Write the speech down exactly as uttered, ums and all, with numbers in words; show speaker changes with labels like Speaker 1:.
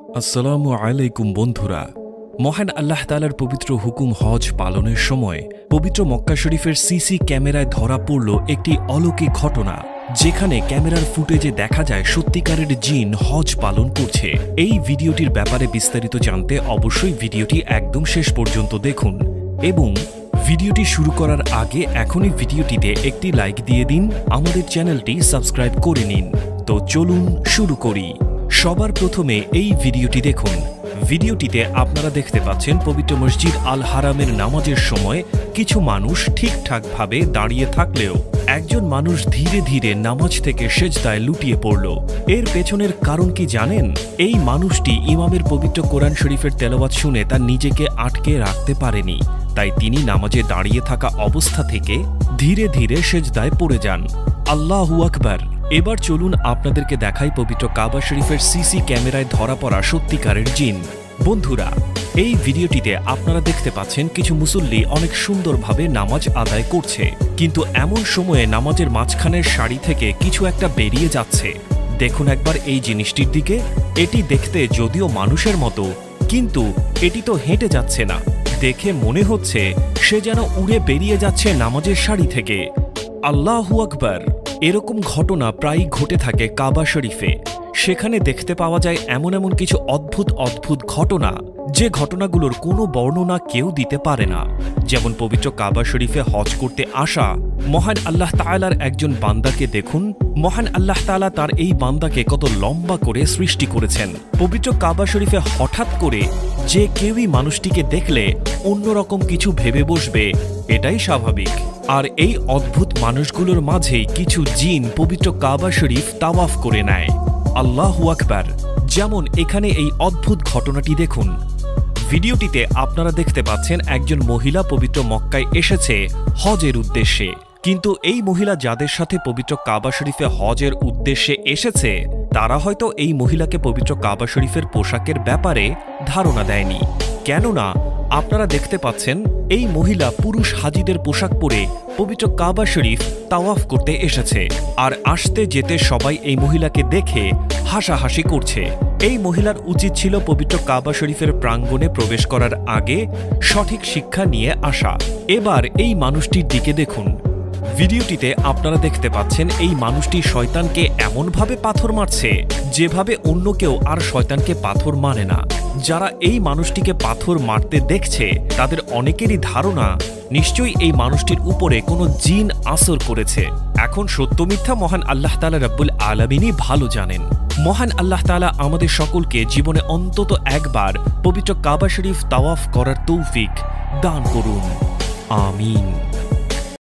Speaker 1: আসসালামু আলাইকুম বন্ধুরা। মহান আল্লাহ তাআলার পবিত্র হুকুম হজ পালনের সময় পবিত্র মক্কা শরীফের সিসি ক্যামেরায় ধরা পড়ল একটি অলৌকিক ঘটনা, যেখানে ক্যামেরার ফুটেজে দেখা যায় সত্যিকারের জিন হজ পালন করছে। এই ভিডিওটির ব্যাপারে বিস্তারিত জানতে অবশ্যই ভিডিওটি একদম শেষ পর্যন্ত দেখুন এবং ভিডিওটি শুরু করার আগে এখনই ভিডিওটিতে একটি লাইক দিয়ে দিন, আমাদের চ্যানেলটি সাবস্ক্রাইব করে নিন। তো চলুন শুরু করি। সবার প্রথমে এই ভিডিওটি দেখুন। ভিডিওটিতে আপনারা দেখতে পাচ্ছেন পবিত্র মসজিদ আল হারামের নামাজের সময় কিছু মানুষ ঠিকঠাকভাবে দাঁড়িয়ে থাকলেও একজন মানুষ ধীরে ধীরে নামাজ থেকে সেজদায় লুটিয়ে পড়ল। এর পেছনের কারণ কি জানেন? এই মানুষটি ইমামের পবিত্র কোরআন শরীফের তেলাওয়াত শুনে তার নিজেকে আটকে রাখতে পারেনি, তাই তিনি নামাজে দাঁড়িয়ে থাকা অবস্থা থেকে ধীরে ধীরে সেজদায় পড়ে যান। আল্লাহু আকবার। এবার চলুন আপনাদেরকে দেখাই পবিত্র কাবা শরীফের সিসি ক্যামেরায় ধরা পড়া সত্যিকারের জিন। বন্ধুরা, এই ভিডিওটিতে আপনারা দেখতে পাচ্ছেন কিছু মুসল্লি অনেক সুন্দরভাবে নামাজ আদায় করছে, কিন্তু এমন সময়ে নামাজের মাঝখানের সারি থেকে কিছু একটা বেরিয়ে যাচ্ছে। দেখুন একবার এই জিনিসটির দিকে। এটি দেখতে যদিও মানুষের মতো, কিন্তু এটি তো হেঁটে যাচ্ছে না। দেখে মনে হচ্ছে সে যেন উড়ে বেরিয়ে যাচ্ছে নামাজের সারি থেকে। আল্লাহু আকবার। এরকম ঘটনা প্রায়ই ঘটে থাকে কাবা শরীফে। সেখানে দেখতে পাওয়া যায় এমন এমন কিছু অদ্ভুত অদ্ভুত ঘটনা, যে ঘটনাগুলোর কোনো বর্ণনা কেউ দিতে পারে না। যেমন পবিত্র কাবা শরীফে হজ করতে আসা মহান আল্লাহ তাআলার একজন বান্দাকে দেখুন। মহান আল্লাহ তাআলা তার এই বান্দাকে কত লম্বা করে সৃষ্টি করেছেন। পবিত্র কাবা শরীফে হঠাৎ করে যে কেউই মানুষটিকে দেখলে অন্যরকম কিছু ভেবে বসবে, এটাই স্বাভাবিক। আর এই অদ্ভুত মানুষগুলোর মাঝেই কিছু জিন পবিত্র কাবা শরীফ তাওয়াফ করে নেয়। আল্লাহু আকবার। যেমন এখানে এই অদ্ভুত ঘটনাটি দেখুন। ভিডিওটিতে আপনারা দেখতে পাচ্ছেন একজন মহিলা পবিত্র মক্কায় এসেছে হজের উদ্দেশ্যে, কিন্তু এই মহিলা যাদের সাথে পবিত্র কাবা শরীফে হজের উদ্দেশ্যে এসেছে তারা হয়তো এই মহিলাকে পবিত্র কাবা শরীফের পোশাকের ব্যাপারে ধারণা দেয়নি। কেননা আপনারা দেখতে পাচ্ছেন এই মহিলা পুরুষ হাজিদের পোশাক পরে পবিত্র কাবা শরীফ তাওয়াফ করতে এসেছে, আর আসতে যেতে সবাই এই মহিলাকে দেখে হাসাহাসি করছে। এই মহিলার উচিত ছিল পবিত্র কাবা শরীফের প্রাঙ্গণে প্রবেশ করার আগে সঠিক শিক্ষা নিয়ে আসা। এবার এই মানুষটির দিকে দেখুন। ভিডিওটিতে আপনারা দেখতে পাচ্ছেন এই মানুষটি শয়তানকে এমনভাবে পাথর মারছে যেভাবে অন্য কেউ আর শয়তানকে পাথর মানে না। যারা এই মানুষটিকে পাথর মারতে দেখছে তাদের অনেকেরই ধারণা নিশ্চয়ই এই মানুষটির উপরে কোনো জিন আসর করেছে। এখন সত্য মিথ্যা মহান আল্লাহ তাআলা রাব্বুল আলামিনই ভালো জানেন। মহান আল্লাহ তাআলা আমাদের সকলকে জীবনে অন্তত একবার পবিত্র কাবা শরীফ তাওয়াফ করার তৌফিক দান করুন। আমিন।